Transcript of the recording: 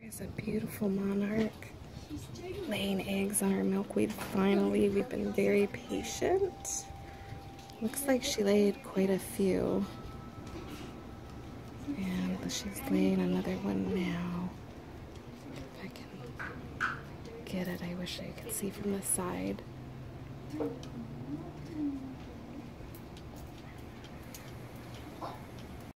There's a beautiful monarch laying eggs on her milkweed. Finally, we've been very patient. Looks like she laid quite a few. And she's laying another one now. If I can get it, I wish I could see from the side.